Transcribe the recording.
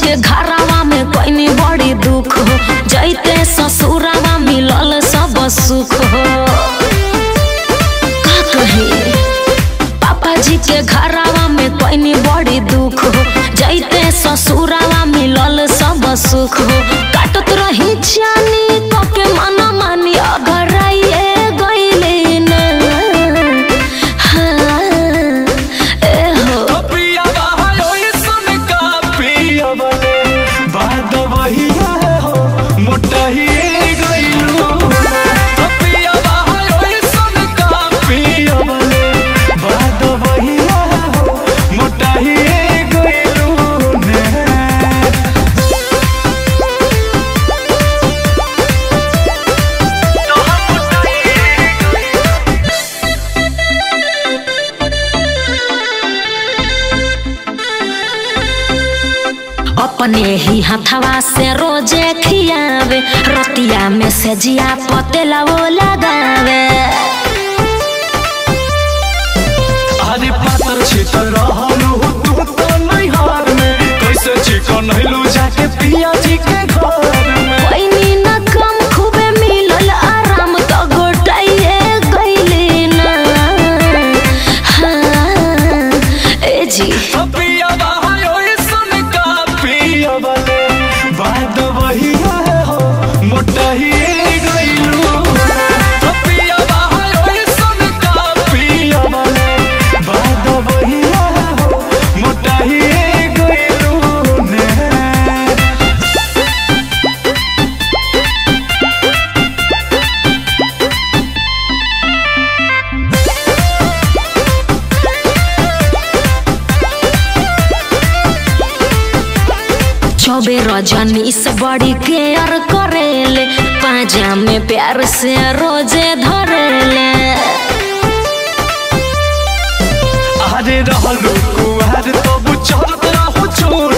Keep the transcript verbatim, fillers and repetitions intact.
के घरावा में कोई नहीं बड़ी दुख हो, जैते ससुरावा मिलल सब सुख हो। का कही पापा जी के घरावा में कोई नहीं बड़ी दुख हो, जैते ससुरावा मिलल सब सुख हो। काटत रही जानी तो के मना मानी अगर आइए गईले ना। हाँ ए हो बाद वही हो मोटा ही गईलू। बाद वही हो मोटा ही गईलू। अपने ही हथवा से रोजे खियावे, रतिया में से जिया पतेला वो लगावे। अरे पातर छितर रहलू तू तो नहीं हार में, कैसे चिकन हिलू जाके पिया जी के घर में। कोई नी न कम खूबे मिलल आराम तो गोटाइए गईले ना। हाँ ए जी बाद वही हो मोटा ही गईलू। बाद वही हो मोटा ही गईलू। चौबे रजनी से बड़ी केयर करेले, पाजा में प्यार से रोजे धरेले। अरे रहलू कुआर तो बुझल रहू छोड़